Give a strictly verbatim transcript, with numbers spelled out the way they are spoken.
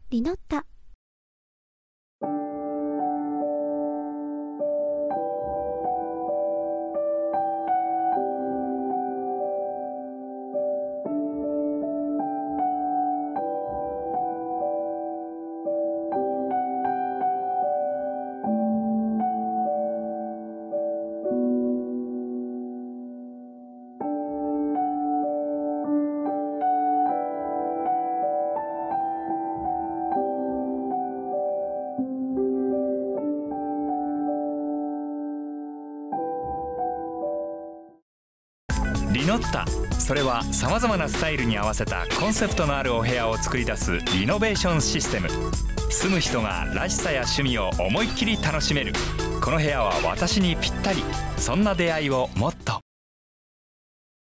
リノッタ。 リノッタ、それはさまざまなスタイルに合わせたコンセプトのあるお部屋を作り出すリノベーションシステム。住む人がらしさや趣味を思いっきり楽しめる。この部屋は私にぴったり。そんな出会いをもっと。